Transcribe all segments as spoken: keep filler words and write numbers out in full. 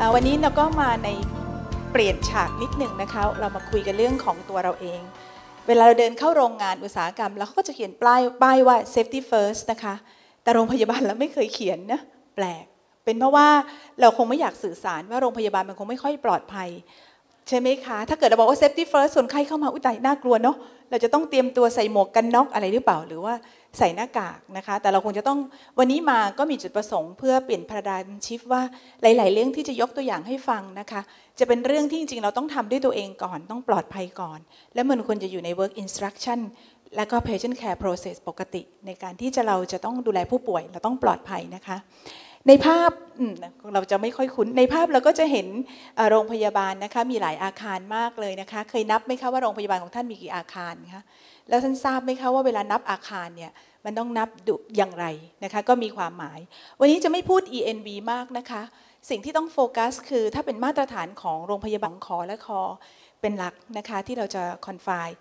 วันนี้เราก็มาในเปลี่ยนฉากนิดหนึ่งนะคะเรามาคุยกันเรื่องของตัวเราเองเวลาเราเดินเข้าโรงงานอุตสาหกรรมแล้วเขาก็จะเขียนป้ายป้ายว่า safety first นะคะแต่โรงพยาบาลเราไม่เคยเขียนนะแปลกเป็นเพราะว่าเราคงไม่อยากสื่อสารว่าโรงพยาบาลมันคงไม่ค่อยปลอดภัยใช่ไหมคะถ้าเกิดเราบอกว่า safety first คนไข้เข้ามาอุ้ยตายน่ากลัวเนาะเราจะต้องเตรียมตัวใส่หมวกกันน็อกอะไรหรือเปล่าหรือว่าใส่หน้ากากนะคะแต่เราคงจะต้องวันนี้มาก็มีจุดประสงค์เพื่อเปลี่ยนพาราไดม์ชิฟต์ว่าหลายๆเรื่องที่จะยกตัวอย่างให้ฟังนะคะจะเป็นเรื่องที่จริงๆเราต้องทำด้วยตัวเองก่อนต้องปลอดภัยก่อนและมันควรจะอยู่ใน work instruction และก็ patient care process ปกติในการที่จะเราจะต้องดูแลผู้ป่วยเราต้องปลอดภัยนะคะในภาพเราจะไม่ค่อยคุ้นในภาพเราก็จะเห็นโรงพยาบาลนะคะมีหลายอาคารมากเลยนะคะเคยนับไหมคะว่าโรงพยาบาลของท่านมีกี่อาคารคะแล้วท่านทราบไหมคะว่าเวลานับอาคารเนี่ยมันต้องนับดุอย่างไรนะคะก็มีความหมายวันนี้จะไม่พูด อี เอ็น วี มากนะคะสิ่งที่ต้องโฟกัสคือถ้าเป็นมาตรฐานของโรงพยาบาลคอและคอเป็นหลักนะคะที่เราจะคอนไฟน์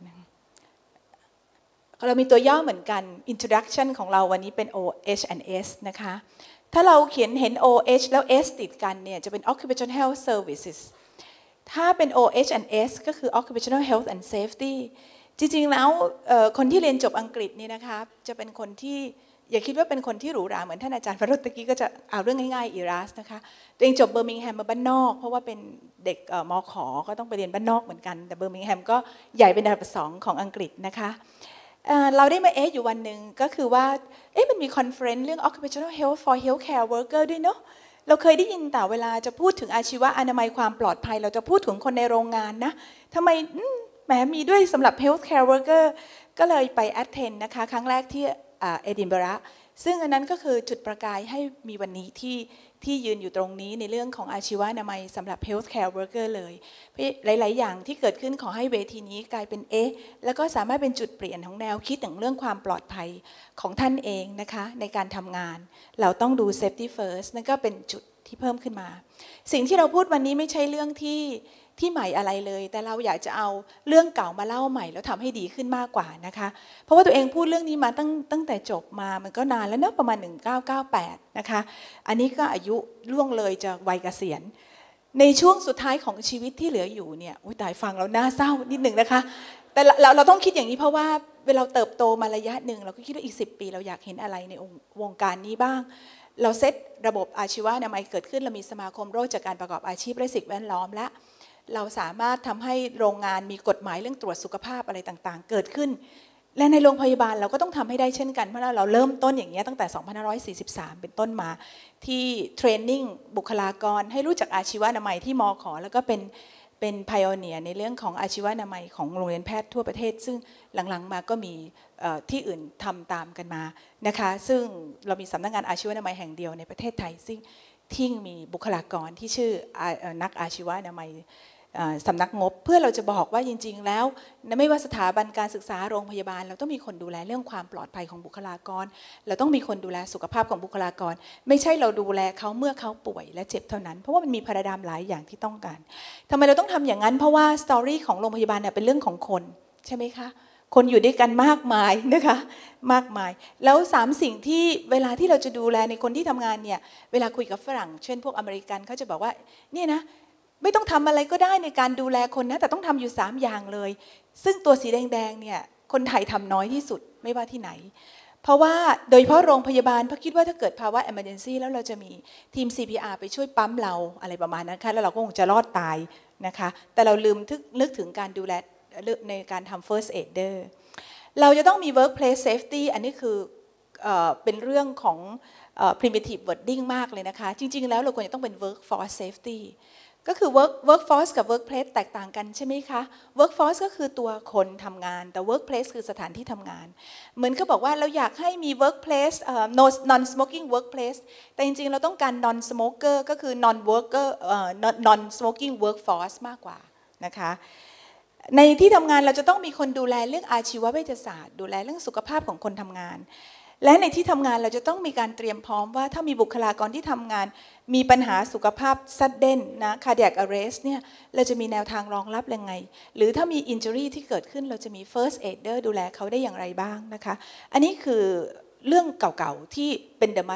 เรามีตัวย่อเหมือนกัน introduction ของเราวันนี้เป็น โอ เอช and S นะคะถ้าเราเขียนเห็น โอ เอช แล้ว S ติดกันเนี่ยจะเป็น occupational health services ถ้าเป็น โอ เอช and S ก็คือ occupational health and safety จริงๆแล้วคนที่เรียนจบอังกฤษนี่นะคะจะเป็นคนที่อย่าคิดว่าเป็นคนที่หรูหราเหมือนท่านอาจารย์ฟารุตตะกี้ก็จะเอาเรื่องง่ายๆอีรัสนะคะตัวเองจบเบอร์มิงแฮมมาบ้านนอกเพราะว่าเป็นเด็กมอขอก็ต้องไปเรียนบ้านนอกเหมือนกันแต่เบอร์มิงแฮมก็ใหญ่เป็นอันดับสองของอังกฤษนะคะเราได้มาเอ๊ะอยู่วันหนึ่งก็คือว่าเอ๊ะมันมีคอนเฟอเรนซ์เรื่อง occupational health for healthcare worker ด้วยเนาะเราเคยได้ยินแต่เวลาจะพูดถึงอาชีวะอนามัยความปลอดภัยเราจะพูดถึงคนในโรงงานนะทำไมแหมมีด้วยสำหรับ healthcare worker ก็เลยไป attend นะคะครั้งแรกที่เอดินบะระซึ่งอันนั้นก็คือจุดประกายให้มีวันนี้ที่ที่ยืนอยู่ตรงนี้ในเรื่องของอาชีวะอนามัยสำหรับ healthcare worker เลยหลายๆอย่างที่เกิดขึ้นขอให้เวทีนี้กลายเป็นเอ๊ะแล้วก็สามารถเป็นจุดเปลี่ยนของแนวคิดถึงเรื่องความปลอดภัยของท่านเองนะคะในการทำงานเราต้องดู safety first นั่นก็เป็นจุดที่เพิ่มขึ้นมาสิ่งที่เราพูดวันนี้ไม่ใช่เรื่องที่ที่ใหม่อะไรเลยแต่เราอยากจะเอาเรื่องเก่ามาเล่าใหม่แล้วทำให้ดีขึ้นมากกว่านะคะเพราะว่าตัวเองพูดเรื่องนี้มาตั้งตั้งแต่จบมามันก็นานแล้วเนอะประมาณหนึ่งพันเก้าร้อยเก้าสิบแปดนะคะอันนี้ก็อายุล่วงเลยจะวัยเกษียณในช่วงสุดท้ายของชีวิตที่เหลืออยู่เนี่ยอุ้ยตายฟังแล้วน่าเศร้านิดหนึ่งนะคะแต่เราเราต้องคิดอย่างนี้เพราะว่าเวลาเติบโตมาระยะหนึ่งเราก็คิดว่าอีกสิบปีเราอยากเห็นอะไรในวงการนี้บ้างเราเซตระบบอาชีวะอนามัยเกิดขึ้นเรามีสมาคมโรคจากการประกอบอาชีพและสิ่งแวดล้อมและเราสามารถทำให้โรงงานมีกฎหมายเรื่องตรวจสุขภาพอะไรต่างๆเกิดขึ้นและในโรงพยาบาลเราก็ต้องทำให้ได้เช่นกันเพราะเราเริ่มต้นอย่างนี้ตั้งแต่สองพันห้าร้อยสี่สิบสามเป็นต้นมาที่เทรนนิ่งบุคลากรให้รู้จักอาชีวะอนามัยที่มข.แล้วก็เป็นเป็นไพโอเนียร์ในเรื่องของอาชีวะอนามัยของโรงเรียนแพทย์ทั่วประเทศซึ่งหลังๆมาก็มีที่อื่นทำตามกันมานะคะซึ่งเรามีสำนักงานอาชีวะอนามัยแห่งเดียวในประเทศไทยซึ่งที่มีบุคลากรที่ชื่อนักอาชีวะอนามัยสำนักงบเพื่อเราจะบอกว่าจริงๆแล้วไม่ว่าสถาบันการศึกษาโรงพยาบาลเราต้องมีคนดูแลเรื่องความปลอดภัยของบุคลากรเราต้องมีคนดูแลสุขภาพของบุคลากรไม่ใช่เราดูแลเขาเมื่อเขาป่วยและเจ็บเท่านั้นเพราะว่ามันมีพาราไดม์หลายอย่างที่ต้องการทำไมเราต้องทำอย่างนั้นเพราะว่าสตอรี่ของโรงพยาบาลเนี่ยเป็นเรื่องของคนใช่ไหมคะคนอยู่ด้วยกันมากมายนะคะมากมายแล้วสามสิ่งที่เวลาที่เราจะดูแลในคนที่ทำงานเนี่ยเวลาคุยกับฝรั่งเช่นพวกอเมริกันเขาจะบอกว่าเนี่ยนะไม่ต้องทำอะไรก็ได้ในการดูแลคนนะแต่ต้องทำอยู่สามอย่างเลยซึ่งตัวสีแดงๆเนี่ยคนไทยทำน้อยที่สุดไม่ว่าที่ไหนเพราะว่าโดยเฉพาะโรงพยาบาลเพราะคิดว่าถ้าเกิดภาวะ emergency แล้วเราจะมีทีม ซี พี อาร์ ไปช่วยปั๊มเราอะไรประมาณนั้นค่ะแล้วเราก็คงจะรอดตายนะคะแต่เราลืมนึกถึงการดูแลในการทำ first aider เราจะต้องมี workplace safety อันนี้คือเอ่อเป็นเรื่องของเอ่อ primitive wording มากเลยนะคะจริงๆแล้วเราควรจะต้องเป็น workforce safetyก็คือ work workforce กับ workplace แตกต่างกันใช่ไหมคะ workforce ก็คือตัวคนทำงานแต่ workplace คือสถานที่ทำงานเหมือนก็บอกว่าเราอยากให้มี workplace no non smoking workplace แต่จริงๆเราต้องการ non smoker ก็คือ non worker non smoking workforce มากกว่านะคะในที่ทำงานเราจะต้องมีคนดูแลเรื่องอาชีวเวชศาสตร์ดูแลเรื่องสุขภาพของคนทำงานและในที่ทำงานเราจะต้องมีการเตรียมพร้อมว่าถ้ามีบุคลากรที่ทำงานมีปัญหาสุขภาพ sudden นะ cardiac arrest เนี่ยเราจะมีแนวทางรองรับยังไงหรือถ้ามี injury ที่เกิดขึ้นเราจะมี first aider ดูแลเขาได้อย่างไรบ้างนะคะอันนี้คือเรื่องเก่าๆที่เป็น the must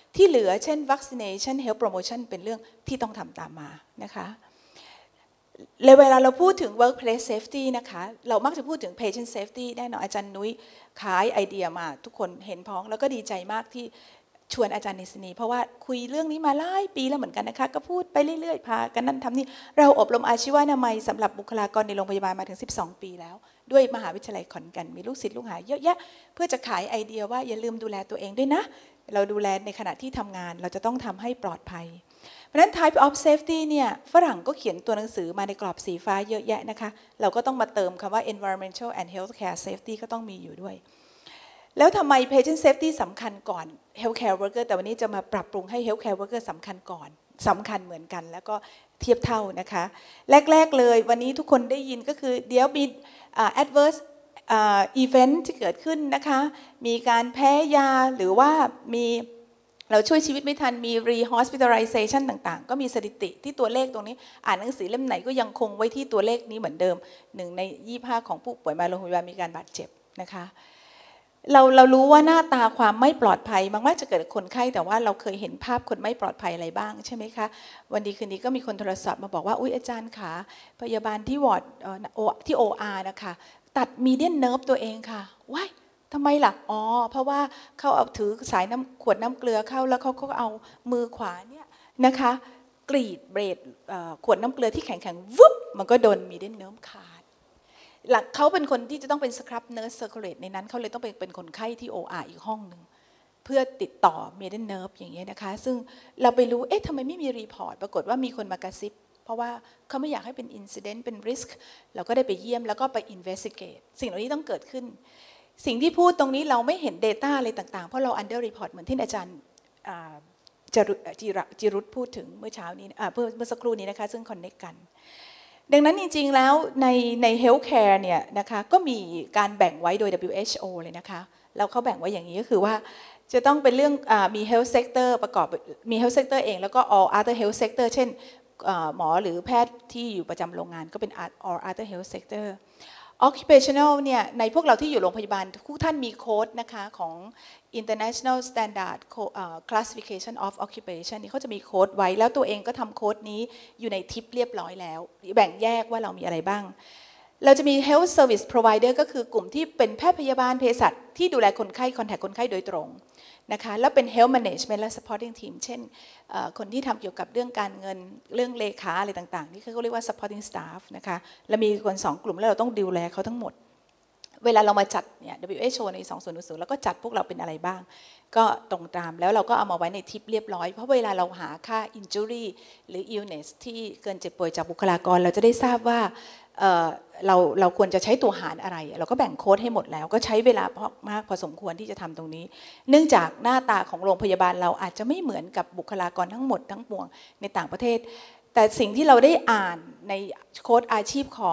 ที่เหลือเช่น vaccination health promotion เป็นเรื่องที่ต้องทำตามมานะคะเลยเวลาเราพูดถึง workplace safety นะคะเรามักจะพูดถึง patient safety แน่นอนอาจารย์นุ้ยขายไอเดียมาทุกคนเห็นพ้องแล้วก็ดีใจมากที่ชวนอาจารย์นิสนีเพราะว่าคุยเรื่องนี้มาหลายปีแล้วเหมือนกันนะคะก็พูดไปเรื่อยๆพากันนั่นทำนี่เราอบรมอาชีวนามัยสำหรับบุคลากรในโรงพยาบาลมาถึงสิบสองปีแล้วด้วยมหาวิทยาลัยขอนแก่นมีลูกศิษย์ลูกหาเยอะแยะเพื่อจะขายไอเดียว่าอย่าลืมดูแลตัวเองด้วยนะเราดูแลในขณะที่ทำงานเราจะต้องทำให้ปลอดภัยเพราะฉะนั้น type of safety เนี่ยฝรั่งก็เขียนตัวหนังสือมาในกรอบสีฟ้าเยอะแยะนะคะเราก็ต้องมาเติมคำว่า environmental and healthcare safety ก็ต้องมีอยู่ด้วยแล้วทำไม patient safety สำคัญก่อน healthcare worker แต่วันนี้จะมาปรับปรุงให้ healthcare worker สำคัญก่อนสำคัญเหมือนกันแล้วก็เทียบเท่านะคะแรกๆเลยวันนี้ทุกคนได้ยินก็คือเดี๋ยวมี adverse event ที่เกิดขึ้นนะคะมีการแพ้ยาหรือว่ามีเราช่วยชีวิตไม่ทันมี re-hospitalization ต่างๆก็มีสถิติที่ตัวเลขตรงนี้อ่านหนังสือเล่มไหนก็ยังคงไว้ที่ตัวเลขนี้เหมือนเดิมหนึ่งในยี่สิบห้าของผู้ป่วยมาโรงพยาบาลมีการบาดเจ็บนะคะเราเรารู้ว่าหน้าตาความไม่ปลอดภัยมันมักจะเกิดคนไข้แต่ว่าเราเคยเห็นภาพคนไม่ปลอดภัยอะไรบ้างใช่ไหมคะวันดีคืนนี้ก็มีคนโทรศัพท์มาบอกว่าอุ๊ยอาจารย์ขาพยาบาลที่วอร์ดที่ โอ อาร์ นะคะตัดมีเดียนเนิร์ฟตัวเองค่ะว้ายทำไมล่ะอ๋อเพราะว่าเขาเอาถือสายน้ำขวดน้ำเกลือเข้าแล้วเขาก็เอามือขวาเนี่ยนะคะกรีดเบรดขวดน้ำเกลือที่แข็งๆวุบมันก็โดนมีเดียนเนิร์ฟขาดหลักเขาเป็นคนที่จะต้องเป็นสครับเนิร์สเซอร์คูลเลตในนั้นเขาเลยต้องเป็นเป็นคนไข้ที่ โอ อาร์ อีกห้องหนึ่งเพื่อติดต่อมีเดียนเนิร์ฟอย่างเงี้ยนะคะซึ่งเราไปรู้เอ๊ะทำไมไม่มีรีพอร์ตปรากฏว่ามีคนมากระซิบเพราะว่าเขาไม่อยากให้เป็นอินซิเดนต์เป็นริสก์เราก็ได้ไปเยี่ยมแล้วก็ไปอินเวสติเกตสิ่งเหล่านี้ต้องเกิดขึ้นสิ่งที่พูดตรงนี้เราไม่เห็น Data อะไรต่างๆเพราะเรา under report เหมือนที่อาจารย์จิรุตพูดถึงเมื่อเช้านี้เมื่อสักครู่นี้นะคะซึ่ง connect กันดังนั้นจริงๆแล้วในใน healthcare เนี่ยนะคะก็มีการแบ่งไว้โดย ดับเบิลยู เอช โอ เลยนะคะแล้วเขาแบ่งไว้อย่างนี้ก็คือว่าจะต้องเป็นเรื่องมี health sector ประกอบมี health sector เองแล้วก็ all other health sector เช่นหมอหรือแพทย์ที่อยู่ประจำโรงงานก็เป็น all other health sector occupational เนี่ยในพวกเราที่อยู่โรงพยาบาลทุกท่านมีโค้ดนะคะของ International Standard Classification of Occupation นี่เขาจะมีโค้ดไว้แล้วตัวเองก็ทำโค้ดนี้อยู่ในทิปเรียบร้อยแล้วแบ่งแยกว่าเรามีอะไรบ้างเราจะมี health service provider ก็คือกลุ่มที่เป็นแพทย์พยาบาลเภสัชที่ดูแลคนไข้ contact คนไข้โดยตรงนะคะแล้วเป็น health management และ supporting team เช่นคนที่ทำเกี่ยวกับเรื่องการเงินเรื่องเลขาอะไรต่างๆนี่เขาเรียกว่า supporting staff นะคะแล้วมีคนสองกลุ่มแล้วเราต้องดูแลเขาทั้งหมดเวลาเรามาจัดเนี่ย ดับเบิลยู เอช โอ ในสองพันยี่สิบแล้วก็จัดพวกเราเป็นอะไรบ้างก็ตรงตามแล้วเราก็เอามาไว้ในทิปเรียบร้อยเพราะเวลาเราหาค่า injury หรือ illness ที่เกินเจ็บป่วยจากบุคลากรเราจะได้ทราบว่าเราเราควรจะใช้ตัวหารอะไรเราก็แบ่งโค้ดให้หมดแล้วก็ใช้เวลามากพอสมควรที่จะทำตรงนี้เนื่องจากหน้าตาของโรงพยาบาลเราอาจจะไม่เหมือนกับบุคลากรทั้งหมดทั้งปวงในต่างประเทศแต่สิ่งที่เราได้อ่านในโค้ดอาชีพของ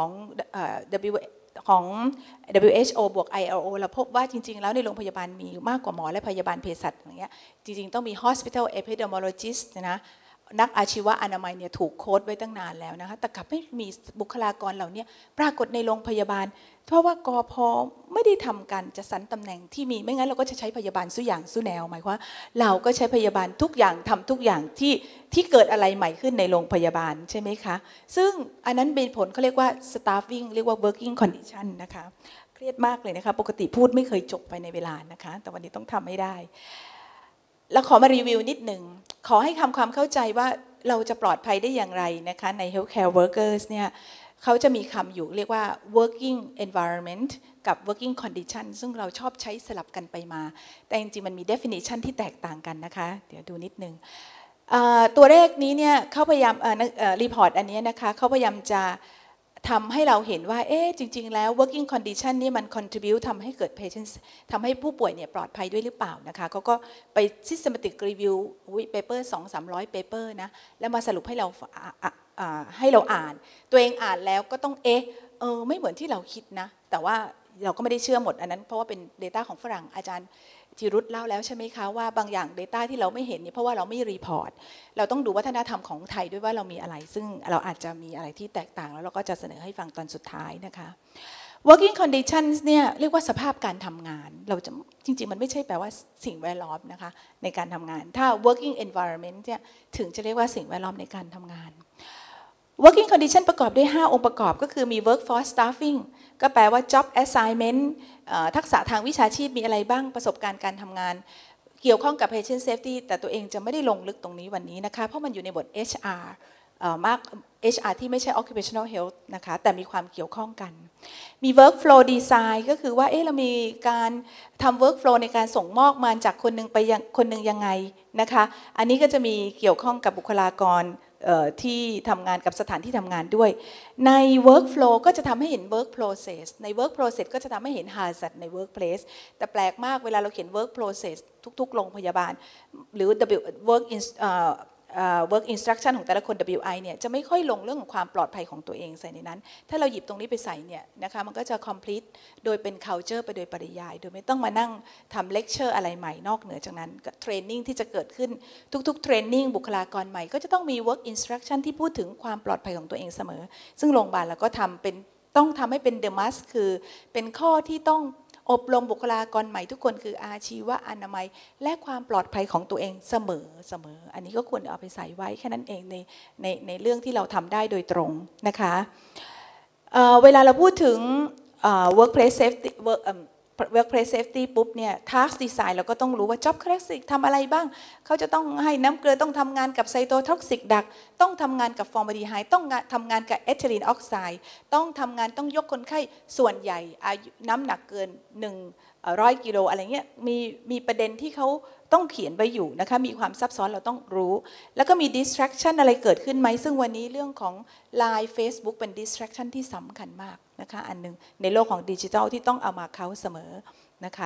W ของ ดับเบิลยู เอช โอ บวก ไอ แอล โอ เราพบว่าจริงๆแล้วในโรงพยาบาลมีมากกว่าหมอและพยาบาลเภสัชอย่างเงี้ยจริงๆต้องมี hospital epidemiologist นะนักอาชีวะอนามัยเนี่ยถูกโค้ดไว้ตั้งนานแล้วนะคะแต่กลับไม่มีบุคลากรเหล่านี้ปรากฏในโรงพยาบาลเพราะว่ากพไม่ได้ทำการจัดสรรตำแหน่งที่มีไม่งั้นเราก็จะใช้พยาบาลสู้อย่างสู้แนวหมายความว่าเราก็ใช้พยาบาลทุกอย่างทำทุกอย่างที่ที่เกิดอะไรใหม่ขึ้นในโรงพยาบาลใช่ไหมคะซึ่งอันนั้นเป็นผลเขาเรียกว่า staffing เรียกว่า working condition นะคะเครียดมากเลยนะคะปกติพูดไม่เคยจบไปในเวลานะคะแต่วันนี้ต้องทำให้ได้แล้วขอมารีวิวนิดหนึ่งขอให้ทำความเข้าใจว่าเราจะปลอดภัยได้อย่างไรนะคะใน healthcare workers เนี่ยเขาจะมีคำอยู่เรียกว่า working environment กับ working condition ซึ่งเราชอบใช้สลับกันไปมาแต่จริงๆมันมี definition ที่แตกต่างกันนะคะเดี๋ยวดูนิดนึงตัวเลขนี้เนี่ยเขาพยายามรีพอร์ตอันนี้นะคะเขาพยายามจะทำให้เราเห็นว่าเอ๊ะจริงๆแล้ว working condition นี่มัน contribute ทำให้เกิด patient ทำให้ผู้ป่วยเนี่ยปลอดภัยด้วยหรือเปล่านะคะเขาก็ไป systematic review paper สองสามร้อย paper นะแล้วมาสรุปให้เราให้เราอ่านตัวเองอ่านแล้วก็ต้องเอ๊ะเออไม่เหมือนที่เราคิดนะแต่ว่าเราก็ไม่ได้เชื่อหมดอันนั้นเพราะว่าเป็น data ของฝรั่งอาจารย์จิรุตเล่าแล้วใช่ไหมคะว่าบางอย่าง Data ที่เราไม่เห็นนี่เพราะว่าเราไม่รีพอร์ตเราต้องดูวัฒนธรรมของไทยด้วยว่าเรามีอะไรซึ่งเราอาจจะมีอะไรที่แตกต่างแล้วเราก็จะเสนอให้ฟังตอนสุดท้ายนะคะ working conditions เนี่ยเรียกว่าสภาพการทำงานเราจะจริงๆมันไม่ใช่แปลว่าสิ่งแวดล้อมนะคะในการทำงานถ้า working environment เนี่ยถึงจะเรียกว่าสิ่งแวดล้อมในการทำงาน working condition ประกอบด้วยห้าองค์ประกอบก็คือมี workforce staffing ก็แปลว่า job assignment ทักษะทางวิชาชีพมีอะไรบ้างประสบการณ์การทำงานเกี่ยวข้องกับ patient safety แต่ตัวเองจะไม่ได้ลงลึกตรงนี้วันนี้นะคะเพราะมันอยู่ในบท เอช อาร์ มาก เอช อาร์ ที่ไม่ใช่ occupational health นะคะแต่มีความเกี่ยวข้องกันมี workflow design ก็คือว่าเอ๊ะเรามีการทำ workflow ในการส่งมอบงานจากคนหนึ่งไปยังคนหนึ่งยังไงนะคะอันนี้ก็จะมีเกี่ยวข้องกับบุคลากรที่ทำงานกับสถานที่ทำงานด้วยใน workflow ก็จะทำให้เห็น work process ใน work process ก็จะทำให้เห็น hazard ใน workplace แต่แปลกมากเวลาเราเขียน work process ทุกๆโรงพยาบาลหรือ work work instruction ของแต่ละคน ดับเบิลยู ไอ เนี่ยจะไม่ค่อยลงเรื่องของความปลอดภัยของตัวเองใส่ในนั้นถ้าเราหยิบตรงนี้ไปใส่เนี่ยนะคะมันก็จะ complete โดยเป็น culture ไปโดยปริยายโดยไม่ต้องมานั่งทำ lecture อะไรใหม่นอกเหนือจากนั้น training ที่จะเกิดขึ้นทุกๆ training บุคลากรใหม่ก็จะต้องมี work instruction ที่พูดถึงความปลอดภัยของตัวเองเสมอซึ่งโรงพยาบาลเราก็ทำเป็นต้องทำให้เป็น the must คือเป็นข้อที่ต้องอบรมบุคลากรใหม่ทุกคนคืออาชีวะอนามัยและความปลอดภัยของตัวเองเสมอเสมออันนี้ก็ควรเอาไปใส่ไว้แค่นั้นเองในในในเรื่องที่เราทำได้โดยตรงนะคะ เอ่อ เวลาเราพูดถึง workplace safety work workplace safety ปุ๊บเนี่ย task design เราก็ต้องรู้ว่า job classic ทำอะไรบ้างเขาจะต้องให้น้ำเกลือต้องทำงานกับไซโตท็อกซิกดักต้องทำงานกับฟอร์มาลดีไฮด์ต้องทำงานกับเอทิลีนออกไซด์ต้องทำงานต้องยกคนไข้ส่วนใหญ่อายุน้ำหนักเกินหนึ่งร้อยกิโลอะไรเงี้ยมีมีประเด็นที่เขาต้องเขียนไว้อยู่นะคะมีความซับซ้อนเราต้องรู้แล้วก็มี distraction อะไรเกิดขึ้นไหมซึ่งวันนี้เรื่องของ ไลน์ Facebook เป็น distraction ที่สำคัญมากนะคะอันนึงในโลกของดิจิทัลที่ต้องเอามาเข้าเสมอนะคะ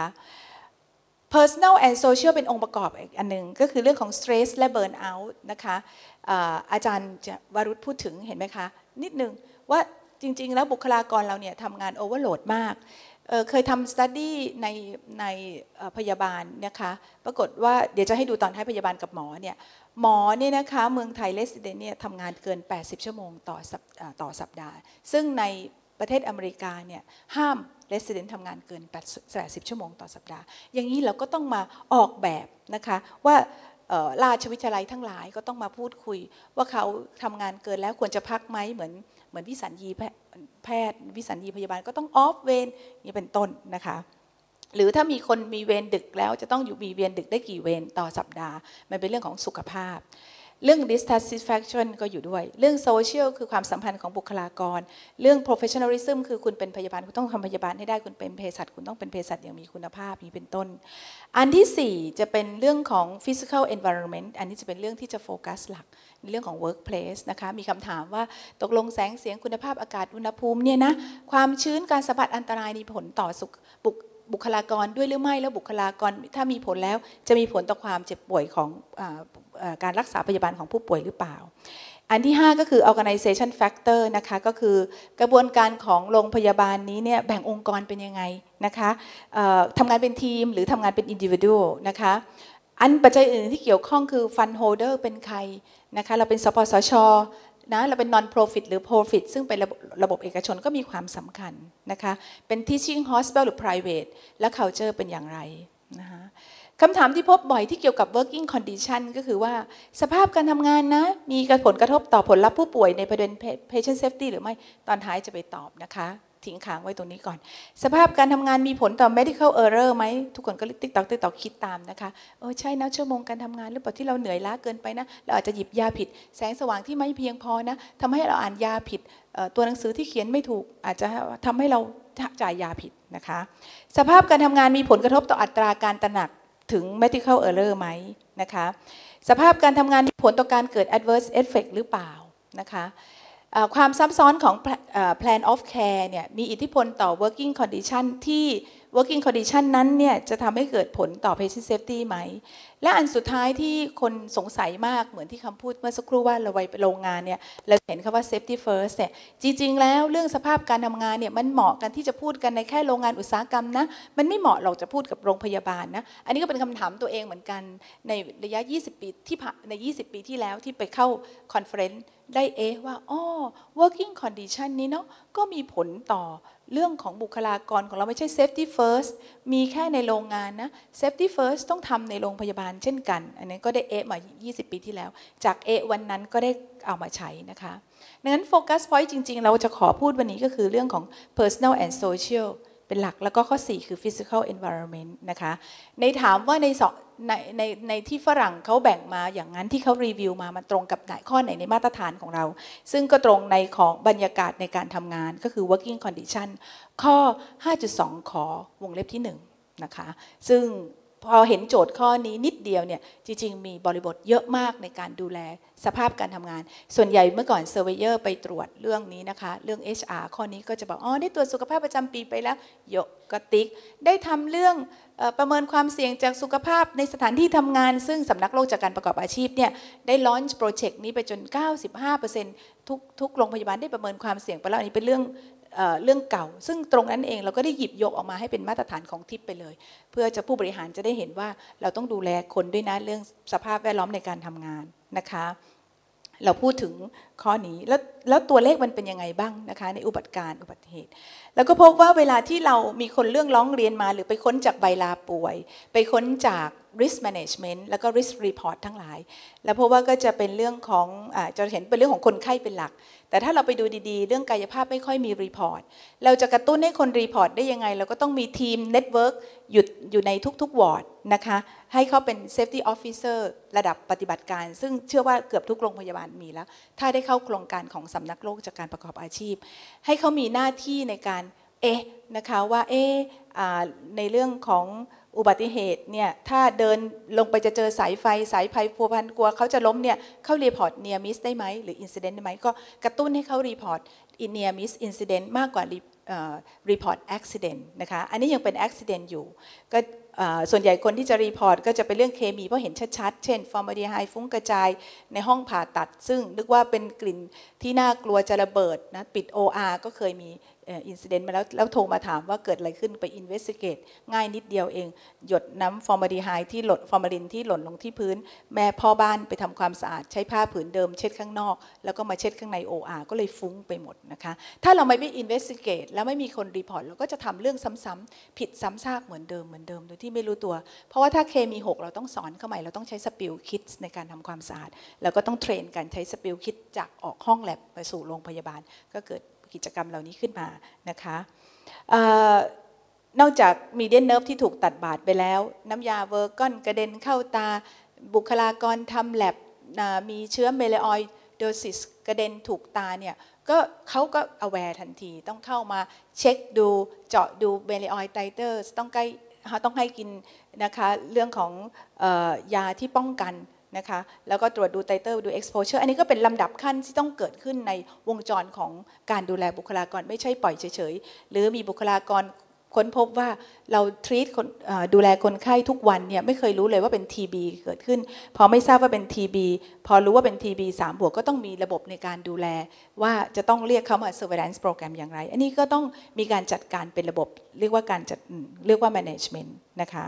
personal and social เป็นองค์ประกอบอีกอันนึงก็คือเรื่องของ stress และ burnout นะคะอาจารย์วรุษพูดถึงเห็นไหมคะนิดนึงว่าจริงๆแล้วบุคลากรเราเนี่ยทำงานโอเวอร์โหลดมากเ, เคยทำ study ในในพยาบาลนะคะปรากฏว่าเดี๋ยวจะให้ดูตอนท้ายพยาบาลกับหมอเนี่ยหมอเนี่ยนะคะเมืองไทย resident เนี่ยทำงานเกินแปดสิบชั่วโมงต่อต่อสัปดาห์ซึ่งในประเทศอเมริกาเนี่ยห้าม resident ทำงานเกินแปดสิบชั่วโมงต่อสัปดาห์อย่างนี้เราก็ต้องมาออกแบบนะคะว่าราชวิทยาลัยทั้งหลายก็ต้องมาพูดคุยว่าเขาทำงานเกินแล้วควรจะพักไหมเหมือนเหมือนวิสัญญีแพทย์วิสัญญีพยาบาลก็ต้องออฟเวรนี่เป็นต้นนะคะหรือถ้ามีคนมีเวรดึกแล้วจะต้องอยู่มีเวรดึกได้กี่เวรต่อสัปดาห์มันเป็นเรื่องของสุขภาพเรื่อง dissatisfaction ก็อยู่ด้วยเรื่อง social คือความสัมพันธ์ของบุคลากรเรื่อง professionalism คือคุณเป็นพยาบาลคุณต้องทำพยาบาลให้ได้คุณเป็นเภสัชคุณต้องเป็นเภสัชอย่างมีคุณภาพนี้เป็นต้นอันที่สี่จะเป็นเรื่องของ physical environment อันนี้จะเป็นเรื่องที่จะโฟกัสหลักในเรื่องของ workplace นะคะมีคำถามว่าตกลงแสงเสียงคุณภาพอากาศอุณหภูมิเนี่ยนะความชื้นการสัมผัสอันตรายมีผลต่อสุขบุคลากรด้วยหรือไม่แล้วบุคลากรถ้ามีผลแล้วจะมีผลต่อความเจ็บป่วยของการรักษาพยาบาลของผู้ป่วยหรือเปล่าอันที่ห้าก็คือ organization factor นะคะก็คือกระบวนการของโรงพยาบาลนี้เนี่ยแบ่งองค์กรเป็นยังไงนะคะทำงานเป็นทีมหรือทำงานเป็น individual นะคะอันปัจจัยอื่นที่เกี่ยวข้องคือ fund holder เป็นใครนะคะเราเป็นสปสช.นะเราเป็น non profit หรือ profit ซึ่งเป็นระบบระบบเอกชนก็มีความสำคัญนะคะเป็น teaching hospital หรือ private และ culture เป็นอย่างไรนะคะคำถามที่พบบ่อยที่เกี่ยวกับ working condition ก็คือว่าสภาพการทำงานนะมีผลกระทบต่อผลลัพธ์ผู้ป่วยในประเด็น patient safety หรือไม่ตอนท้ายจะไปตอบนะคะทิ้งค้างไว้ตรงนี้ก่อนสภาพการทำงานมีผลต่อ medical error ไหมทุกคนก็ติ๊กตอกติ๊กตอกคิดตามนะคะเออใช่นะชั่วโมงการทำงานหรือเปล่าที่เราเหนื่อยล้าเกินไปนะเราอาจจะหยิบยาผิดแสงสว่างที่ไม่เพียงพอนะทำให้เราอ่านยาผิดตัวหนังสือที่เขียนไม่ถูกอาจจะทำให้เราจ่ายยาผิดนะคะสภาพการทำงานมีผลกระทบต่ออัตราการตระหนักถึง medical error ไหมนะคะสภาพการทำงานมีผลต่อการเกิด adverse effect หรือเปล่านะคะความซับซ้อนของ plan of care เนี่ยมีอิทธิพลต่อ working condition ที่ working condition นั้นเนี่ยจะทำให้เกิดผลต่อ patient safety ไหมและอันสุดท้ายที่คนสงสัยมากเหมือนที่คำพูดเมื่อสักครู่ว่าเราไปโรงงานเนี่ยเราเห็นคำว่า safety first เนี่ยจริงๆแล้วเรื่องสภาพการทำงานเนี่ยมันเหมาะกันที่จะพูดกันในแค่โรงงานอุตสาหกรรมนะมันไม่เหมาะเราจะพูดกับโรงพยาบาลนะอันนี้ก็เป็นคำถามตัวเองเหมือนกันในระยะยี่สิบปีที่ผ่านในยี่สิบปีที่แล้วที่ไปเข้าคอนเฟอเรนซ์ได้เอ๊ะว่าอ๋อ working condition นี้เนาะก็มีผลต่อเรื่องของบุคลากรของเราไม่ใช่ safety first มีแค่ในโรงงานนะ safety first ต้องทำในโรงพยาบาลเช่นกันอันนี้ก็ได้เอะมายี่สิบปีที่แล้วจากเอะวันนั้นก็ได้เอามาใช้นะคะดังนั้นโฟกัสพอยต์จริงๆเราจะขอพูดวันนี้ก็คือเรื่องของ personal and social เป็นหลักแล้วก็ข้อสี่คือ physical environment นะคะในถามว่าในในในในที่ฝรั่งเขาแบ่งมาอย่างนั้นที่เขารีวิวมามันตรงกับไหนข้อไหนในมาตรฐานของเราซึ่งก็ตรงในของบรรยากาศในการทำงานก็คือ working condition ข้อ ห้าจุดสอง ขอวงเล็บที่หนึ่งนะคะซึ่งพอเห็นโจทย์ข้อนี้นิดเดียวเนี่ยจริงๆมีบริบทเยอะมากในการดูแลสภาพการทำงานส่วนใหญ่เมื่อก่อนเซอร์เวเยอร์ไปตรวจเรื่องนี้นะคะเรื่อง เอช อาร์ ข้อนี้ก็จะบอกอ๋อได้ตรวจสุขภาพประจำปีไปแล้วยกกระติกได้ทำเรื่องประเมินความเสี่ยงจากสุขภาพในสถานที่ทำงานซึ่งสำนักโลกจากการประกอบอาชีพเนี่ยได้ลอนช์โปรเจกต์นี้ไปจน เก้าสิบห้าเปอร์เซ็นต์ ทุกทุกโรงพยาบาลได้ประเมินความเสี่ยงไปแล้วอันนี้เป็นเรื่องเรื่องเก่าซึ่งตรงนั้นเองเราก็ได้หยิบยกออกมาให้เป็นมาตรฐานของทิปไปเลยเพื่อจะผู้บริหารจะได้เห็นว่าเราต้องดูแลคนด้วยนะเรื่องสภาพแวดล้อมในการทำงานนะคะเราพูดถึงข้อนี้แล้วแล้วตัวเลขมันเป็นยังไงบ้างนะคะในอุบัติการอุบัติเหตุแล้วก็พบว่าเวลาที่เรามีคนเรื่องร้องเรียนมาหรือไปค้นจากใบลาป่วยไปค้นจาก risk management แล้วก็ risk report ทั้งหลายแล้วพบว่าก็จะเป็นเรื่องของอ่าจะเห็นเป็นเรื่องของคนไข้เป็นหลักแต่ถ้าเราไปดูดีๆเรื่องกายภาพไม่ค่อยมีรีพอร์ตเราจะกระตุ้นให้คนรีพอร์ตได้ยังไงเราก็ต้องมีทีมเน็ตเวิร์กอยู่อยู่ในทุกๆวอร์ดนะคะให้เขาเป็น safety officer ระดับปฏิบัติการซึ่งเชื่อว่าเกือบทุกโรงพยาบาลมีแล้วถ้าได้เข้าโครงการของสำนักโลกจากการประกอบอาชีพให้เขามีหน้าที่ในการเอ๊ะนะคะว่าเอ๊ะในเรื่องของอุบัติเหตุเนี่ยถ้าเดินลงไปจะเจอสายไฟสายไฟพัวพันกลัวเขาจะล้มเนี่ยเขารีพอร์ต near miss ได้ไหมหรือ incident ได้ไหมก็กระตุ้นให้เขารีพอร์ต near miss incident มากกว่า report accident นะคะอันนี้ยังเป็น accident อยู่ก็ส่วนใหญ่คนที่จะรีพอร์ตก็จะเป็นเรื่องเคมีเพราะเห็นชัดๆเช่นฟอร์มาลดีไฮด์ฟุ้งกระจายในห้องผ่าตัดซึ่งนึกว่าเป็นกลิ่นที่น่ากลัวจะระเบิดนะปิด โอ อาร์ ก็เคยมีอินซิเดนต์มาแล้วแล้วโทรมาถามว่าเกิดอะไรขึ้นไปอินเวสติเกตง่ายนิดเดียวเองหยดน้ำฟอร์มาลดีไฮด์ที่หล่นฟอร์มาลินที่หล่นลงที่พื้นแม่พ่อบ้านไปทำความสะอาดใช้ผ้าผืนเดิมเช็ดข้างนอกแล้วก็มาเช็ดข้างใน โอ อาร์ ก็เลยฟุ้งไปหมดนะคะถ้าเราไม่ไปอินเวสติเกตแล้วไม่มีคนรีพอร์ตเราก็จะทำเรื่องซ้ำๆผิดซ้ำซากเหมือนเดิมเหมือนเดิมโดยที่ไม่รู้ตัวเพราะว่าถ้าเคมีหกเราต้องสอนเข้าใหม่เราต้องใช้สปิลคิดในการทำความสะอาดแล้วก็ต้องเทรนกันใช้สปิลคิดจากออกห้องแลบไปสู่โรงพยาบาลก็เกิดกิจกรรมเหล่านี้ขึ้นมานะคะนอกจากมีเดียนเนิร์ฟที่ถูกตัดบาดไปแล้วน้ำยาเวอร์กอนกระเด็นเข้าตาบุคลากรทำแลบมีเชื้อเมลออยโดซิสกระเด็นถูกตาเนี่ยก็เขาก็ aware ทันทีต้องเข้ามาเช็คดูเจาะดูเมลออยไตเตอร์ต้องใกล้ต้องให้กินนะคะเรื่องของเอ่อยาที่ป้องกันนะคะแล้วก็ตรวจดูไตเตอร์ดู exposure อันนี้ก็เป็นลำดับขั้นที่ต้องเกิดขึ้นในวงจรของการดูแลบุคลากรไม่ใช่ปล่อยเฉยๆหรือมีบุคลากรค้นพบว่าเราทรีตดูแลคนไข้ทุกวันเนี่ยไม่เคยรู้เลยว่าเป็น ที บี เกิดขึ้นพอไม่ทราบว่าเป็น ที บี พอรู้ว่าเป็น ที บี สาม บวกก็ต้องมีระบบในการดูแลว่าจะต้องเรียกเขามา surveillance program อย่างไรอันนี้ก็ต้องมีการจัดการเป็นระบบเรียกว่าการจัดเรียกว่า management นะคะ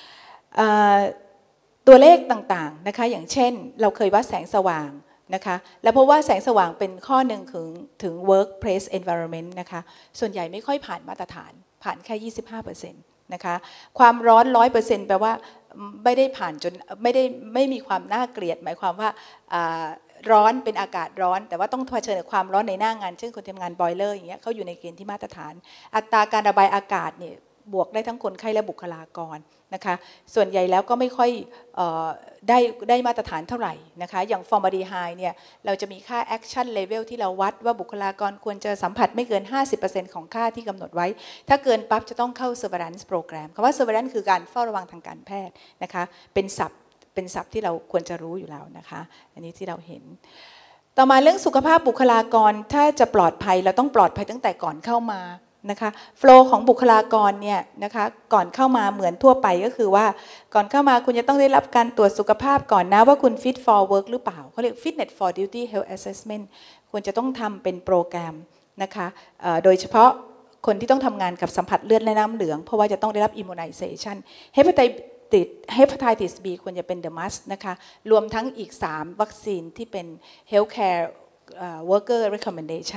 ตัวเลขต่างๆนะคะอย่างเช่นเราเคยวัดแสงสว่างนะคะแล้วเพราะว่าแสงสว่างเป็นข้อหนึ่งถึงถึง workplace environment นะคะส่วนใหญ่ไม่ค่อยผ่านมาตรฐานผ่านแค่ ยี่สิบห้าเปอร์เซ็นต์ นะคะความร้อน ร้อยเปอร์เซ็นต์ แปลว่าไม่ได้ผ่านจนไม่ได้ไม่มีความน่าเกลียดหมายความว่าร้อนเป็นอากาศร้อนแต่ว่าต้องเผชิญกับความร้อนในหน้างานเช่นคนทำงานบอยเลอร์อย่างเงี้ยเขาอยู่ในเกณฑ์ที่มาตรฐานอัตราการระบายอากาศเนี่ยบวกได้ทั้งคนไข้และบุคลากรนะคะส่วนใหญ่แล้วก็ไม่ค่อยเอ่อได้ได้มาตรฐานเท่าไหร่นะคะอย่างฟอร์มาลดีไฮด์เนี่ยเราจะมีค่า action level ที่เราวัดว่าบุคลากรควรจะสัมผัสไม่เกิน ห้าสิบเปอร์เซ็นต์ ของค่าที่กำหนดไว้ถ้าเกินปั๊บจะต้องเข้า surveillance program คำว่า surveillance คือการเฝ้าระวังทางการแพทย์นะคะเป็นศัพท์เป็นศัพท์ที่เราควรจะรู้อยู่แล้วนะคะอันนี้ที่เราเห็นต่อมาเรื่องสุขภาพบุคลากรถ้าจะปลอดภัยเราต้องปลอดภัยตั้งแต่ก่อนเข้ามานะคะโฟลว์ของบุคลากรเนี่ยนะคะก่อนเข้ามาเหมือนทั่วไปก็คือว่าก่อนเข้ามาคุณจะต้องได้รับการตรวจสุขภาพก่อนนะว่าคุณ fit for work หรือเปล่าเขาเรียก fitness for duty health assessment ควรจะต้องทำเป็นโปรแกรมนะคะโดยเฉพาะคนที่ต้องทำงานกับสัมผัสเลือดและน้ำเหลืองเพราะว่าจะต้องได้รับ immunization hepatitis hepatitis B ควรจะเป็น the must นะคะรวมทั้งอีกสามวัคซีนที่เป็น healthcare worker recommendation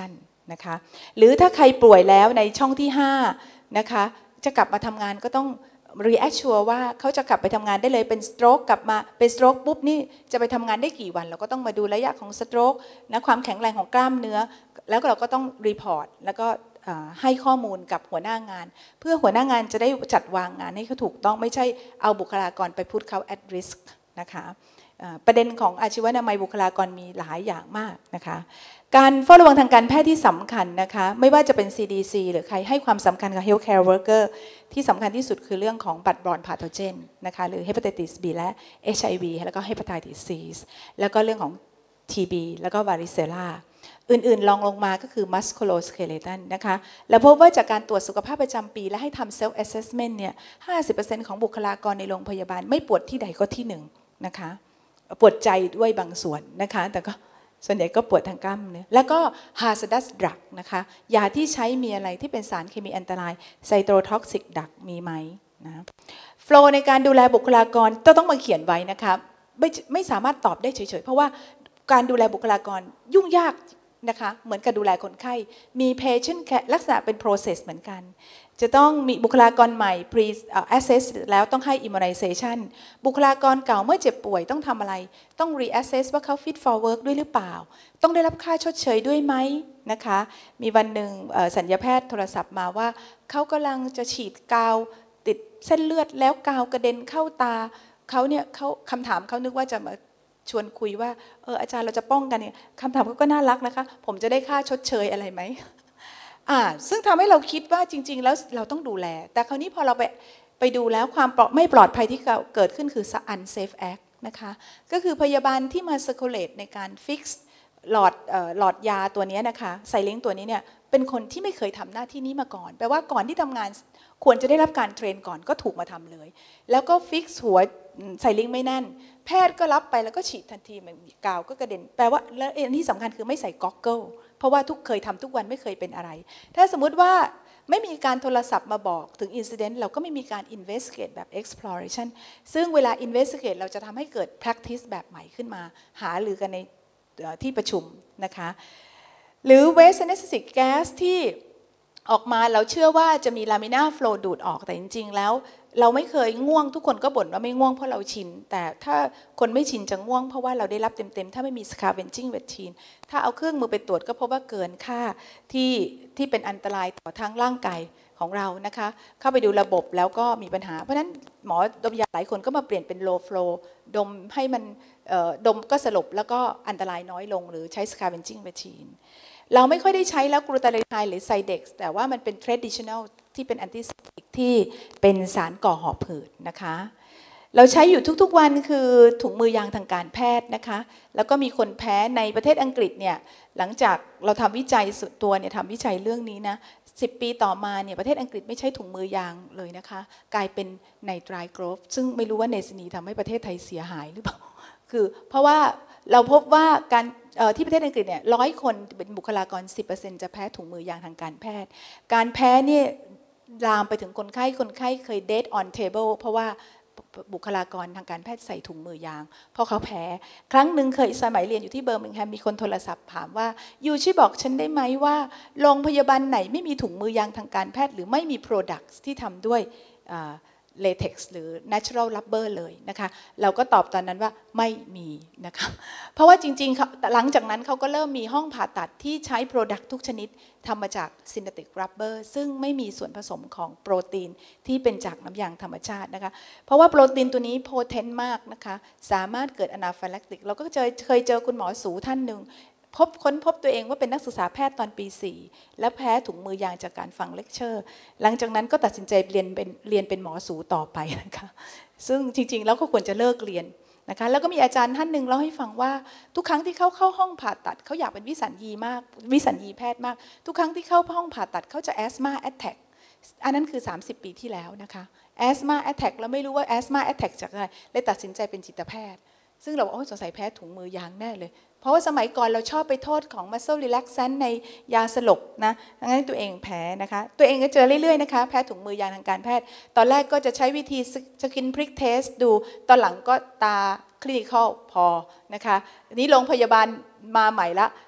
นะคะหรือถ้าใครป่วยแล้วในช่องที่ห้านะคะจะกลับมาทำงานก็ต้องreassure ว่าเขาจะกลับไปทำงานได้เลยเป็น stroke กลับมาเป็น stroke ปุ๊บนี่จะไปทำงานได้กี่วันเราก็ต้องมาดูระยะของ stroke นะความแข็งแรงของกล้ามเนื้อแล้วเราก็ต้อง report แล้วก็ให้ข้อมูลกับหัวหน้างานเพื่อหัวหน้างานจะได้จัดวางงานให้เขาถูกต้องไม่ใช่เอาบุคลากรไปพูดเขา at risk นะคะประเด็นของอาชีวนามัยบุคลากรมีหลายอย่างมากนะคะการเฝ้าระวังทางการแพทย์ที่สำคัญนะคะไม่ว่าจะเป็น ซี ดี ซี หรือใครให้ความสำคัญกับ healthcare worker ที่สำคัญที่สุดคือเรื่องของบัตรบอลพาโทเจนนะคะหรือ hepatitis B และ เอช ไอ วี แล้วก็ hepatitis C แล้วก็เรื่องของ ที บี แล้วก็ varicella อื่นๆลองลงมาก็คือ musculoskeletal นะคะแล้วพบว่าจากการตรวจสุขภาพประจำปีและให้ทำ self assessment เนี่ย ห้าสิบเปอร์เซ็นต์ ของบุคลากรในโรงพยาบาลไม่ปวดที่ใดก็ที่หนึ่งนะคะปวดใจด้วยบางส่วนนะคะแต่ก็ส่วนใหญ่ก็ปวดทางกล้ามเนื้อแล้วก็ hazardous drug นะคะยาที่ใช้มีอะไรที่เป็นสารเคมีอันตราย cytotoxic drug มีไหมนะ flow ในการดูแลบุคลากรต้องต้องมาเขียนไว้นะคะไม่ไม่สามารถตอบได้เฉยๆเพราะว่าการดูแลบุคลากรยุ่งยากนะคะเหมือนกับดูแลคนไข้มี patient care ลักษณะเป็น process เหมือนกันจะต้องมีบุคลากรใหม่ pre assess แล้วต้องให้ immunization บุคลากรเก่าเมื่อเจ็บป่วยต้องทำอะไรต้อง reassess ว่าเขา fit for work ด้วยหรือเปล่าต้องได้รับค่าชดเชยด้วยไหมนะคะมีวันหนึ่งสัญญาแพทย์โทรศัพท์มาว่าเขากำลังจะฉีดกาวติดเส้นเลือดแล้วกาวกระเด็นเข้าตาเขาเนี่ยเขาคำถามเขานึกว่าจะมาชวนคุยว่าเอออาจารย์เราจะป้องกันเนี่ยคำถามเขาก็น่ารักนะคะผมจะได้ค่าชดเชยอะไรไหมอ่าซึ่งทำให้เราคิดว่าจริงๆแล้วเราต้องดูแลแต่คราวนี้พอเราไปไปดูแล้วความไม่ปลอดภัยที่เกิดขึ้นคือ unsafe act นะคะก็คือพยาบาลที่มา circulate ในการ fix หลอดหลอดยาตัวนี้นะคะไซลิงตัวนี้เนี่ยเป็นคนที่ไม่เคยทำหน้าที่นี้มาก่อนแปลว่าก่อนที่ทำงานควรจะได้รับการเทรนก่อนก็ถูกมาทำเลยแล้วก็ fix หัวไซลิงไม่แน่นแพทย์ก็รับไปแล้วก็ฉีดทันทีเหมือนกาวก็กระเด็นแปลว่าและอันที่สำคัญคือไม่ใส่ก็อกเกิลเพราะว่าทุกเคยทำทุกวันไม่เคยเป็นอะไรถ้าสมมุติว่าไม่มีการโทรศัพท์มาบอกถึง incident เราก็ไม่มีการ investigate แบบ exploration ซึ่งเวลา investigate เราจะทำให้เกิด practice แบบใหม่ขึ้นมาหารือกันในที่ประชุมนะคะหรือ waste anesthetic gas ที่ออกมาเราเชื่อว่าจะมี laminar flow ดูดออกแต่จริงๆแล้วเราไม่เคยง่วงทุกคนก็บ่นว่าไม่ง่วงเพราะเราชินแต่ถ้าคนไม่ชินจะง่วงเพราะว่าเราได้รับเต็มๆถ้าไม่มี scavenging routine ถ้าเอาเครื่องมือไปตรวจก็พบว่าเกินค่าที่ที่เป็นอันตรายต่อทั้งร่างกายของเรานะคะเข้าไปดูระบบแล้วก็มีปัญหาเพราะฉะนั้นหมอดมยาหลายคนก็มาเปลี่ยนเป็น low flow ดมให้มันดมก็สลบแล้วก็อันตรายน้อยลงหรือใช้ scavenging routineเราไม่ค่อยได้ใช้แล้วกลูตาไทน์หรือไซเด็กซ์แต่ว่ามันเป็น traditional ที่เป็นแอนติเซปติกที่เป็นสารก่อหอบหืดนะคะเราใช้อยู่ทุกๆวันคือถุงมือยางทางการแพทย์นะคะแล้วก็มีคนแพ้ในประเทศอังกฤษเนี่ยหลังจากเราทำวิจัยสุดตัวเนี่ยทำวิจัยเรื่องนี้นะสิบปีต่อมาเนี่ยประเทศอังกฤษไม่ใช้ถุงมือยางเลยนะคะกลายเป็นไนไตรโกรฟซึ่งไม่รู้ว่าเนสนีทำให้ประเทศไทยเสียหายหรือเปล่าคือเพราะว่าเราพบว่าการที่ประเทศอังกฤษเนี่ยร้อยคนเป็นบุคลากร สิบเปอร์เซ็นต์ จะแพ้ถุงมือยางทางการแพทย์การแพ้เนี่ยลามไปถึงคนไข้คนไข้เคย dead on table เพราะว่าบุคลากรทางการแพทย์ใส่ถุงมือยางเพราะเขาแพ้ครั้งหนึ่งเคยสมัยเรียนอยู่ที่เบอร์มิงแฮมมีคนโทรศัพท์ถามว่ายูช่วยบอกฉันได้ไหมว่าโรงพยาบาลไหนไม่มีถุงมือยางทางการแพทย์หรือไม่มี products ที่ทำด้วยเลเท็กซ์หรือ natural rubber เลยนะคะเราก็ตอบตอนนั้นว่าไม่มีนะคะเพราะว่าจริงๆหลังจากนั้นเขาก็เริ่มมีห้องผ่าตัดที่ใช้ product ทุกชนิดทำมาจาก synthetic rubber ซึ่งไม่มีส่วนผสมของโปรตีนที่เป็นจากน้ำยางธรรมชาตินะคะเพราะว่าโปรตีนตัวนี้ potent มากนะคะสามารถเกิด anaphylactic เราก็เจอเคยเจอคุณหมอสูท่านหนึ่งพบค้นพบตัวเองว่าเป็นนักศึกษาแพทย์ตอนปีสี่และแพ้ถุงมือยางจากการฟังเลคเชอร์หลังจากนั้นก็ตัดสินใจเรียนเป็นเรียนเป็นหมอสูต่อไปนะคะซึ่งจริงๆแล้วก็ควรจะเลิกเรียนนะคะแล้วก็มีอาจารย์ท่านหนึ่งเล่าให้ฟังว่าทุกครั้งที่เขาเข้าห้องผ่าตัดเขาอยากเป็นวิสัญญีมากวิสัญญีแพทย์มากทุกครั้งที่เข้าห้องผ่าตัดเขาจะแอสมาแอทแทกอันนั้นคือสามสิบปีที่แล้วนะคะแอสมาแอทแทกแล้วไม่รู้ว่าแอสมาแอทแทกจากอะไรเลยตัดสินใจเป็นจิตแพทย์ซึ่งเราบอกโอ้สงสัยแพ้ถุงมือยางแน่เลยเพราะว่าสมัยก่อนเราชอบไปโทษของ muscle relaxant ในยาสลบนะทั้งนั้นตัวเองแพ้นะคะตัวเองก็เจอเรื่อยๆนะคะแพ้ถุงมือยางทางการแพทย์ตอนแรกก็จะใช้วิธีสกินพริกเทสดูตอนหลังก็ตาคลินิคอลพอนะคะนี้โรงพยาบาลมาใหม่ละ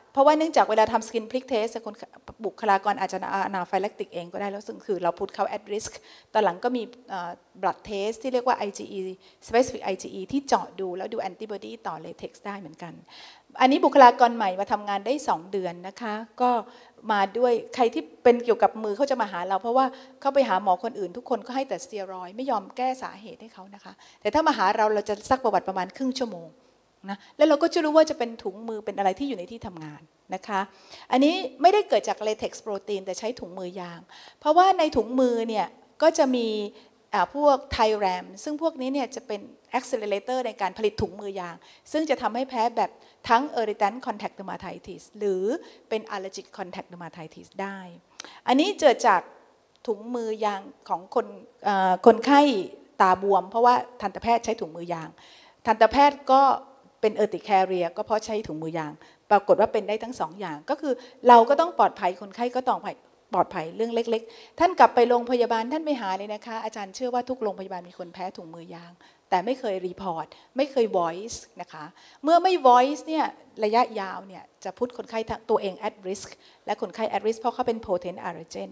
เพราะว่าเนื่องจากเวลาทำสกินพลิกเทสคนบุคลากรอาจจะอนาไฟแลคติกเองก็ได้แล้วซึ่งคือเราพูดเขา at risk ตอนหลังก็มี blood test ที่เรียกว่า ไอ จี อี specific ไอ จี อี ที่เจาะดูแล้วดู antibody ต่อ latex ได้เหมือนกันอันนี้บุคลากรใหม่มาทำงานได้สองเดือนนะคะก็มาด้วยใครที่เป็นเกี่ยวกับมือเขาจะมาหาเราเพราะว่าเขาไปหาหมอคนอื่นทุกคนก็ให้แต่สเตียรอยด์ไม่ยอมแก้สาเหตุให้เขานะคะแต่ถ้ามาหาเราเราจะซักประวัติประมาณครึ่งชั่วโมงนะแล้วเราก็จะรู้ว่าจะเป็นถุงมือเป็นอะไรที่อยู่ในที่ทำงานนะคะอันนี้ไม่ได้เกิดจากเลเท็กซ์โปรตีนแต่ใช้ถุงมือยางเพราะว่าในถุงมือเนี่ยก็จะมีพวกไทแรมซึ่งพวกนี้เนี่ยจะเป็น accelerator ในการผลิตถุงมือยางซึ่งจะทำให้แพ้แบบทั้ง irritant contact dermatitis หรือเป็น allergic contact dermatitis ได้อันนี้เกิดจากถุงมือยางของคนคนไข้ตาบวมเพราะว่าทันตแพทย์ใช้ถุงมือยางทันตแพทย์ก็เป็นเออร์ติแคเรียก็เพราะใช้ถุงมือยางปรากฏว่าเป็นได้ทั้งสองอย่างก็คือเราก็ต้องปลอดภัยคนไข้ก็ต้องปลอดภัยเรื่องเล็กๆท่านกลับไปโรงพยาบาลท่านไม่หาเลยนะคะอาจารย์เชื่อว่าทุกโรงพยาบาลมีคนแพ้ถุงมือยางแต่ไม่เคยรีพอร์ตไม่เคย voice นะคะเมื่อไม่ voice เนี่ยระยะยาวเนี่ยจะพุทคนไข้ตัวเอง at risk และคนไข้ at risk เพราะเขาเป็น potent allergen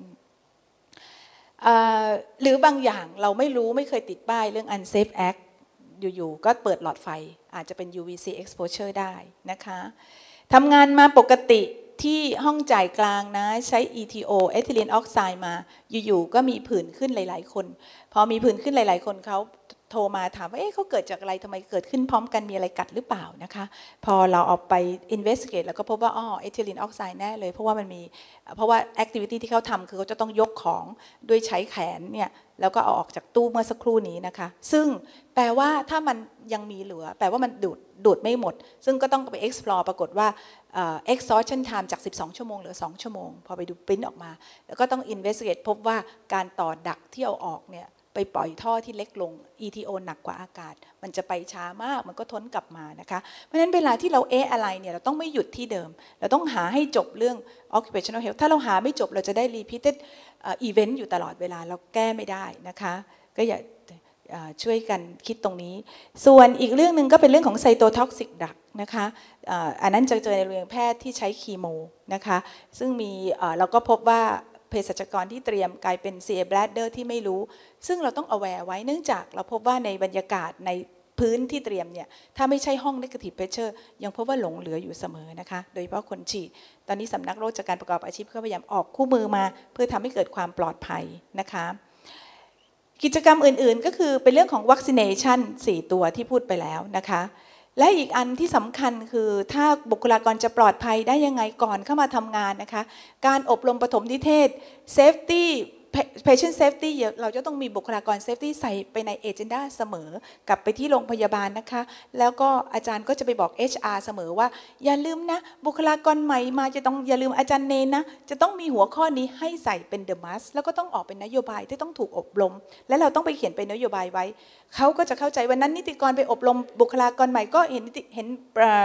หรือบางอย่างเราไม่รู้ไม่เคยติดป้ายเรื่อง unsafe act อยู่ๆก็เปิดหลอดไฟอาจจะเป็น ยู วี ซี exposure ได้นะคะทำงานมาปกติที่ห้องจ่ายกลางนะใช้ อี ที โอ เอทิลีนออกไซด์มาอยู่ๆก็มีผื่นขึ้นหลายๆคนพอมีผื่นขึ้นหลายๆคนเขาโทรมาถามว่าเอ๊ะเขาเกิดจากอะไรทำไมเกิดขึ้นพร้อมกันมีอะไรกัดหรือเปล่านะคะพอเราเอาไป investigate แล้วก็พบว่าอ๋อเอทิลีนออกไซด์แน่เลยเพราะว่ามันมีเพราะว่า activity ที่เขาทำคือเขาจะต้องยกของด้วยใช้แขนเนี่ยแล้วก็เอาออกจากตู้เมื่อสักครู่นี้นะคะซึ่งแปลว่าถ้ามันยังมีเหลือแปลว่ามันดูดดูดไม่หมดซึ่งก็ต้องไป explore ปรากฏว่า exhaustion time จากสิบสองชั่วโมงเหลือสองชั่วโมงพอไปดูปริ้นออกมาแล้วก็ต้อง investigate พบว่าการต่อดักที่เอาออกเนี่ยไปปล่อยท่อที่เล็กลง อี ที โอ หนักกว่าอากาศมันจะไปช้ามากมันก็ทนกลับมานะคะเพราะฉะนั้นเวลาที่เราเอะอะไรเนี่ยเราต้องไม่หยุดที่เดิมเราต้องหาให้จบเรื่อง occupational health ถ้าเราหาไม่จบเราจะได้ repeated event อยู่ตลอดเวลาเราแก้ไม่ได้นะคะก็อย่าช่วยกันคิดตรงนี้ส่วนอีกเรื่องหนึ่งก็เป็นเรื่องของไซโตท็อกซิกดักนะคะอันนั้นจะเจอในโรงเรียนแพทย์ที่ใช้คีโมนะคะซึ่งมีเราก็พบว่าเภสัชกรที่เตรียมกลายเป็น ซี เอ bladder ที่ไม่รู้ซึ่งเราต้อง aware ไว้เนื่องจากเราพบว่าในบรรยากาศในพื้นที่เตรียมเนี่ยถ้าไม่ใช่ห้อง negative pressure ยังพบว่าหลงเหลืออยู่เสมอนะคะโดยเฉพาะคนฉีดตอนนี้สำนักโรคจากการประกอบอาชีพก็พยายามออกคู่มือมาเพื่อทำให้เกิดความปลอดภัยนะคะกิจกรรมอื่นๆก็คือเป็นเรื่องของ vaccination สี่ตัวที่พูดไปแล้วนะคะและอีกอันที่สำคัญคือถ้าบุคลากรจะปลอดภัยได้ยังไงก่อนเข้ามาทำงานนะคะการอบรมปฐมนิเทศ safety patient safety เราจะต้องมีบุคลากร safety ใส่ไปใน agenda เสมอกลับไปที่โรงพยาบาลนะคะแล้วก็อาจารย์ก็จะไปบอก เอช อาร์ เสมอว่าอย่าลืมนะบุคลากรใหม่มาจะต้องอย่าลืมอาจารย์เนนนะจะต้องมีหัวข้อนี้ให้ใส่เป็น the must แล้วก็ต้องออกเป็นนโยบายที่ต้องถูกอบรมและเราต้องไปเขียนเป็นนโยบายไว้เขาก็จะเข้าใจวันนั้นนิติกรไปอบรมบุคลากรใหม่ก็เห็นเห็น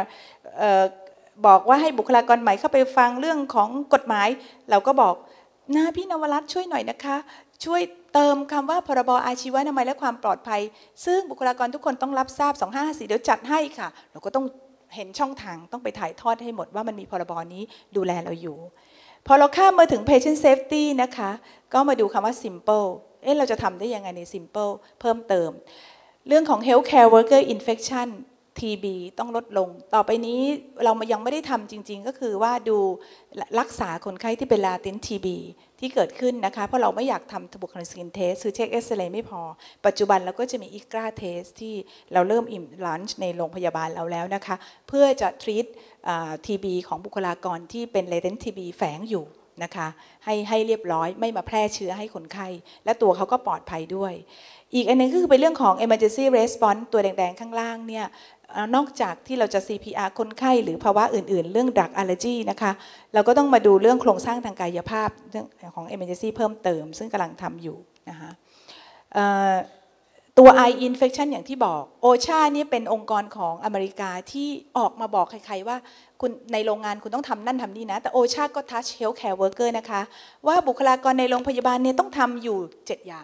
บอกว่าให้บุคลากรใหม่เข้าไปฟังเรื่องของกฎหมายเราก็บอกนะพี่นวรัตน์ช่วยหน่อยนะคะช่วยเติมคำว่าพรบอาชีวนามัยและความปลอดภัยซึ่งบุคลากรทุกคนต้องรับทราบสองห้าห้าสี่เดี๋ยวจัดให้ค่ะเราก็ต้องเห็นช่องทางต้องไปถ่ายทอดให้หมดว่ามันมีพรบนี้ดูแลเราอยู่พอเราข้ามมาถึง patient safety นะคะก็มาดูคำว่า simple เอ๊ะเราจะทำได้ยังไงใน simple เพิ่มเติมเรื่องของ healthcare worker infection ที บี ต้องลดลงต่อไปนี้เรายังไม่ได้ทำจริงๆก็คือว่าดูรักษาคนไข้ที่เป็น latent ที บี ที่เกิดขึ้นนะคะเพราะเราไม่อยากทำบุคลิกสกินเทสคือเช็คเอ็กซเรย์ไม่พอปัจจุบันเราก็จะมีอีกราเทสที่เราเริ่มอิมลันช์ในโรงพยาบาลเราแล้วนะคะเพื่อจะทรีตที บี ของบุคลากรที่เป็น latent ที บี แฝงอยู่นะคะให้ให้เรียบร้อยไม่มาแพร่เชื้อให้คนไข้และตัวเขาก็ปลอดภัยด้วยอีกอันนึงก็คือเป็นเรื่องของ emergency response ตัวแดงๆข้างล่างเนี่ยนอกจากที่เราจะ ซี พี อาร์ คนไข้หรือภาวะอื่นๆเรื่องดัก allergy นะคะเราก็ต้องมาดูเรื่องโครงสร้างทางกายภาพเรื่องของ emergency เพิ่มเติมซึ่งกำลังทำอยู่นะคะตัว eye infection อย่างที่บอก โอ เอช เอ นี่เป็นองค์กรของอเมริกาที่ออกมาบอกใครๆว่าคุณในโรงงานคุณต้องทำนั่นทำนี่นะแต่ โอ เอช เอ ก็ touch healthcare worker นะคะว่าบุคลากรในโรงพยาบาลเนี่ยต้องทำอยู่เจ็ดอย่าง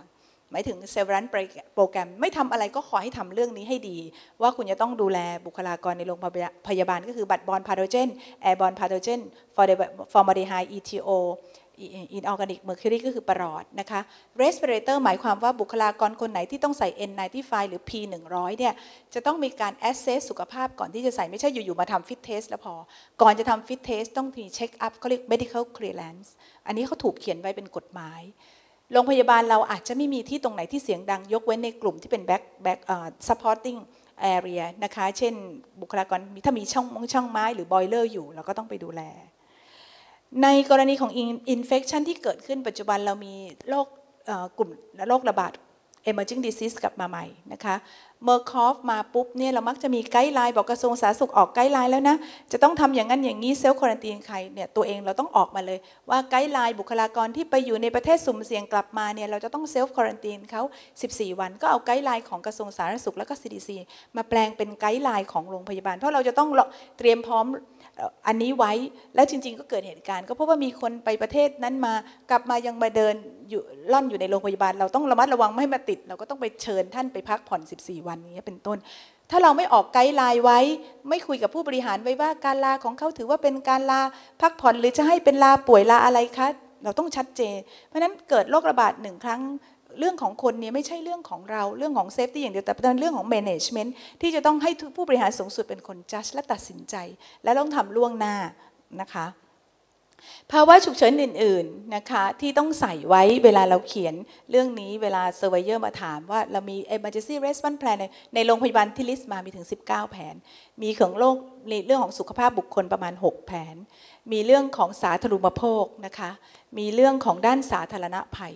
หมายถึง severance โปรแกรมไม่ทำอะไรก็ขอให้ทำเรื่องนี้ให้ดีว่าคุณจะต้องดูแลบุคลากรในโรงพยาบาลก็คือบัตรบอลพาโทเจนแอร์บอลพาโทเจนฟอร์มาลดีไฮด์ อี ที โอ inorganic mercury ก็คือปรอดนะคะ respirator หมายความว่าบุคลากรคนไหนที่ต้องใส่ เอ็น ไนน์ตี้ไฟว์ หรือ พี หนึ่งร้อย เนี่ยจะต้องมีการ assess สุขภาพก่อนที่จะใส่ไม่ใช่อยู่ๆมาทำ fit test แล้วพอก่อนจะทำ fit test ต้องมี check up เขาเรียก medical clearance อันนี้เขาถูกเขียนไว้เป็นกฎหมายโรงพยาบาลเราอาจจะไม่มีที่ตรงไหนที่เสียงดังยกเว้นในกลุ่มที่เป็น back back uh, supporting area นะคะเช่นบุคลากรถ้ามีช่องมงช่องไม้หรือ boiler อยู่เราก็ต้องไปดูแลในกรณีของ infection ที่เกิดขึ้นปัจจุบันเรามีโรคกลุ่มโรคระบาด emerging disease กลับมาใหม่นะคะเมอร์คอฟมาปุ๊บเนี่ยเรามักจะมีไกด์ไลน์บอกกระทรวงสาธารณสุขออกไกด์ไลน์แล้วนะจะต้องทำอย่างนั้นอย่างนี้เซลฟ์ควอรันตีนใครเนี่ยตัวเองเราต้องออกมาเลยว่าไกด์ไลน์บุคลากรที่ไปอยู่ในประเทศสุ่มเสี่ยงกลับมาเนี่ยเราจะต้องเซลฟ์ควอรันตีนเขาสิบสี่วันก็เอาไกด์ไลน์ของกระทรวงสาธารณสุขแล้วก็ ซี ดี ซี มาแปลงเป็นไกด์ไลน์ของโรงพยาบาลเพราะเราจะต้องเตรียมพร้อมอันนี้ไว้แล้วจริงๆก็เกิดเหตุการณ์ก็เพราะว่ามีคนไปประเทศนั้นมากลับมายังมาเดินอยู่ล่อนอยู่ในโรงพยาบาลเราต้องระมัดระวังไม่ให้มาติดเราก็ต้องไปเชิญท่านไปพักผ่อนสิบสี่วันนี้เป็นต้นถ้าเราไม่ออกไกด์ไลน์ไว้ไม่คุยกับผู้บริหารไว้ว่าการลาของเขาถือว่าเป็นการลาพักผ่อนหรือจะให้เป็นลาป่วยลาอะไรคะเราต้องชัดเจนเพราะฉะนั้นเกิดโรคระบาดหนึ่งครั้งเรื่องของคนเนี่ยไม่ใช่เรื่องของเราเรื่องของเซฟตี้อย่างเดียวแต่เป็นเรื่องของ management ที่จะต้องให้ผู้บริหารสูงสุดเป็นคน judge และตัดสินใจและต้องทำล่วงหน้านะคะภาวะฉุกเฉินอื่นๆนะคะที่ต้องใส่ไว้เวลาเราเขียนเรื่องนี้เวลา surveyor มาถามว่าเรามี emergency response plan ในในโรงพยาบาลที่ลิสต์มามีถึงสิบเก้าแผนมีของโรคในเรื่องของสุขภาพบุคคลประมาณหกแผนมีเรื่องของสาธารณูปโภคนะคะมีเรื่องของด้านสาธารณภัย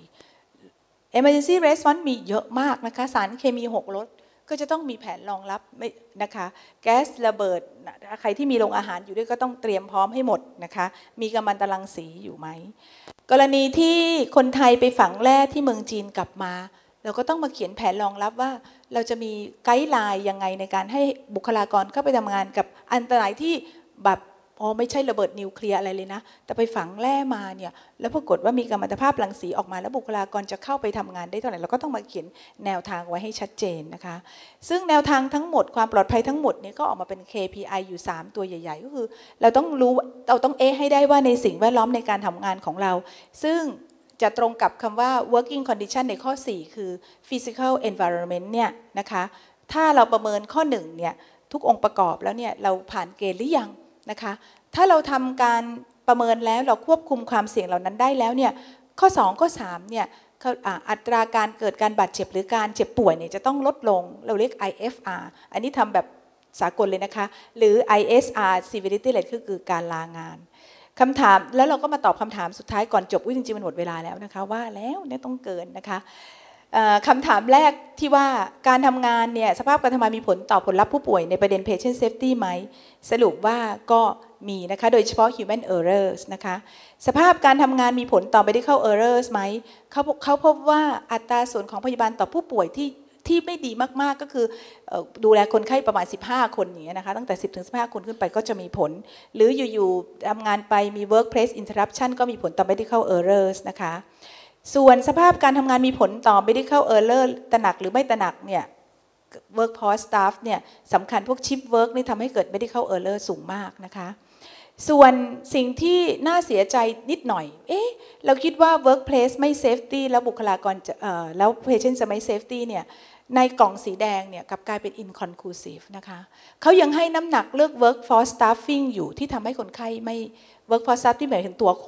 Emergency Response มีเยอะมากนะคะสารเคมีหกรสก็จะต้องมีแผนรองรับนะคะแก๊สระเบิดใครที่มีโรงอาหารอยู่ด้วยก็ต้องเตรียมพร้อมให้หมดนะคะมีกัมมันตรังสีอยู่ไหมกรณีที่คนไทยไปฝังแร่ที่เมืองจีนกลับมาเราก็ต้องมาเขียนแผนรองรับว่าเราจะมีไกด์ไลน์ยังไงในการให้บุคลากรเข้าไปทำงานกับอันตรายที่แบบอ๋อไม่ใช่ระเบิดนิวเคลียร์อะไรเลยนะแต่ไปฝังแร่มาเนี่ยแล้วปรากฏว่ามีกัมมันตภาพรังสีออกมาแล้วบุคลากรจะเข้าไปทำงานได้เท่าไหร่เราก็ต้องมาเขียนแนวทางไว้ให้ชัดเจนนะคะซึ่งแนวทางทั้งหมดความปลอดภัยทั้งหมดเนี่ยก็ออกมาเป็น เค พี ไอ อยู่สามตัวใหญ่ๆก็คือเราต้องรู้เราต้องเอให้ได้ว่าในสิ่งแวดล้อมในการทำงานของเราซึ่งจะตรงกับคำว่า working condition ในข้อสี่คือ physical environment เนี่ยนะคะถ้าเราประเมินข้อหนึ่งเนี่ยทุกองค์ประกอบแล้วเนี่ยเราผ่านเกณฑ์หรือยังนะคะถ้าเราทำการประเมินแล้วเราควบคุมความเสี่ยงเหล่านั้นได้แล้วเนี่ยข้อสองข้อสามเนี่ยอัตราการเกิดการบาดเจ็บหรือการเจ็บป่วยเนี่ยจะต้องลดลงเราเรียก ไอ เอฟ อาร์ อันนี้ทำแบบสากลเลยนะคะหรือ ไอ เอส อาร์ severity rate ก็คือการลางานคำถามแล้วเราก็มาตอบคำถามสุดท้ายก่อนจบจริงๆมันหมดเวลาแล้วนะคะว่าแล้วเนี่ยต้องเกินนะคะคำถามแรกที่ว่าการทำงานเนี่ยสภาพการทำงานมีผลต่อผลลัพธ์ผู้ป่วยในประเด็น patient safety ไหมสรุปว่าก็มีนะคะโดยเฉพาะ human errors นะคะสภาพการทำงานมีผลต่อ medical errors ไหมเขาเขาพบว่าอัตราส่วนของพยาบาลต่อผู้ป่วยที่ที่ไม่ดีมากๆก็คือดูแลคนไข้ประมาณสิบห้าคนอย่างเงี้ยนะคะตั้งแต่สิบถึงสิบห้าคนขึ้นไปก็จะมีผลหรืออยู่ๆทำงานไปมี workplace interruption ก็มีผลต่อ medical errors นะคะส่วนสภาพการทำงานมีผลต่อ medical error ตระหนักหรือไม่ตระหนักเนี่ย workforce staff เนี่ยสำคัญพวก shift work นี่ทำให้เกิด medical error สูงมากนะคะส่วนสิ่งที่น่าเสียใจนิดหน่อยเอ๊ะเราคิดว่า workplace ไม่ safety แล้วบุคลากรจะเอ่อแล้ว patient จะไม่ safety เนี่ยในกล่องสีแดงเนี่ยกลับกลายเป็น inconclusive นะคะเขายังให้น้ำหนักเลือก workforce staffing อยู่ที่ทำให้คนไข้ไม่ workforce staffing หมายถึงตัวคน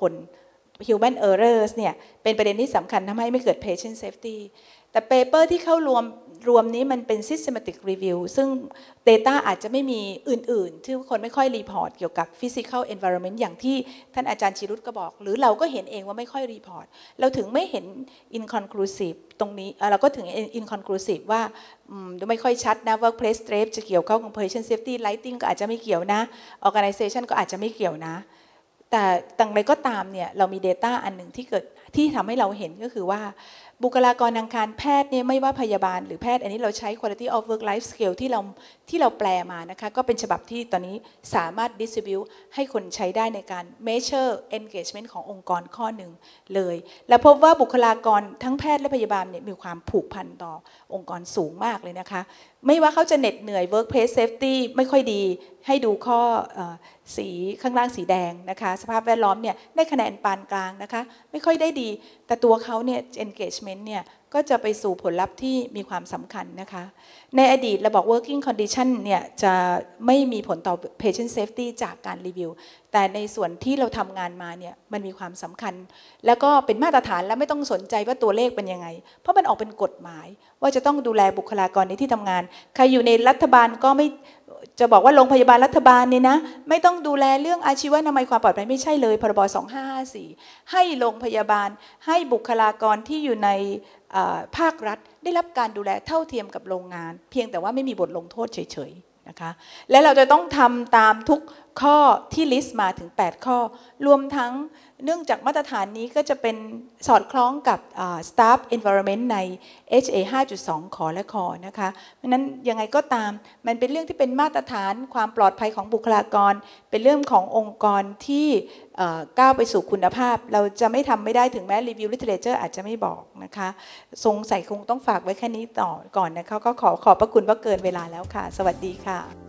human errors เนี่ยเป็นประเด็นที่สำคัญทำให้ไม่เกิด patient safety แต่ paper ที่เข้ารวมรวมนี้มันเป็น systematic review ซึ่ง data อาจจะไม่มีอื่นๆที่คนไม่ค่อยรีพอร์ตเกี่ยวกับ physical environment อย่างที่ท่านอาจารย์ชิรุตก็บอกหรือเราก็เห็นเองว่าไม่ค่อยรีพอร์ตเราถึงไม่เห็น inconclusive ตรงนี้เราก็ถึง inconclusive ว่าไม่ค่อยชัดนะ workplace safe จะเกี่ยวข้องกับ patient safety lighting ก็อาจจะไม่เกี่ยวนะ organization ก็อาจจะไม่เกี่ยวนะแต่ต่างใดก็ตามเนี่ยเรามี data อันหนึ่งที่เกิดที่ทำให้เราเห็นก็คือว่าบุคลากรทางการแพทย์เนี่ยไม่ว่าพยาบาลหรือแพทย์อันนี้เราใช้ quality of work life scale ที่เราที่เราแปลมานะคะก็เป็นฉบับที่ตอนนี้สามารถ distribute ให้คนใช้ได้ในการ measure engagement ขององค์กรข้อหนึ่งเลยและพบว่าบุคลากรทั้งแพทย์และพยาบาลเนี่ยมีความผูกพันต่อองค์กรสูงมากเลยนะคะไม่ว่าเขาจะเหน็ดเหนื่อย workplace safety ไม่ค่อยดีให้ดูข้อสีข้างล่างสีแดงนะคะสภาพแวดล้อมเนี่ยได้คะแนนปานกลางนะคะไม่ค่อยได้ดีแต่ตัวเขาเนี่ย engagement เนี่ยก็จะไปสู่ผลลัพธ์ที่มีความสำคัญนะคะในอดีตเราบอก working condition เนี่ยจะไม่มีผลต่อ patient safety จากการรีวิวแต่ในส่วนที่เราทำงานมาเนี่ยมันมีความสำคัญแล้วก็เป็นมาตรฐานและไม่ต้องสนใจว่าตัวเลขเป็นยังไงเพราะมันออกเป็นกฎหมายว่าจะต้องดูแลบุคลากรในที่ทำงานใครอยู่ในรัฐบาลก็ไม่จะบอกว่าโรงพยาบาลรัฐบาลเนี่ยนะไม่ต้องดูแลเรื่องอาชีวนามัยความปลอดภัยไม่ใช่เลยพรบสองห้าห้าสี่ให้โรงพยาบาลให้บุคลากรที่อยู่ในภาครัฐได้รับการดูแลเท่าเทียมกับโรงงานเพียงแต่ว่าไม่มีบทลงโทษเฉยๆนะคะและเราจะต้องทำตามทุกข้อที่ลิสต์มาถึงแปดข้อรวมทั้งเนื่องจากมาตรฐานนี้ก็จะเป็นสอดคล้องกับ staff environment ใน เอช เอ ห้าจุดสอง ขอและคอนะคะเพราะนั้นยังไงก็ตามมันเป็นเรื่องที่เป็นมาตรฐานความปลอดภัยของบุคลากรเป็นเรื่องขององค์กรที่ก้าวไปสู่คุณภาพเราจะไม่ทำไม่ได้ถึงแม้ review literature อาจจะไม่บอกนะคะสงสัยคงต้องฝากไว้แค่นี้ต่อก่อนนะคะก็ขอขอบพระคุณว่าเกินเวลาแล้วค่ะสวัสดีค่ะ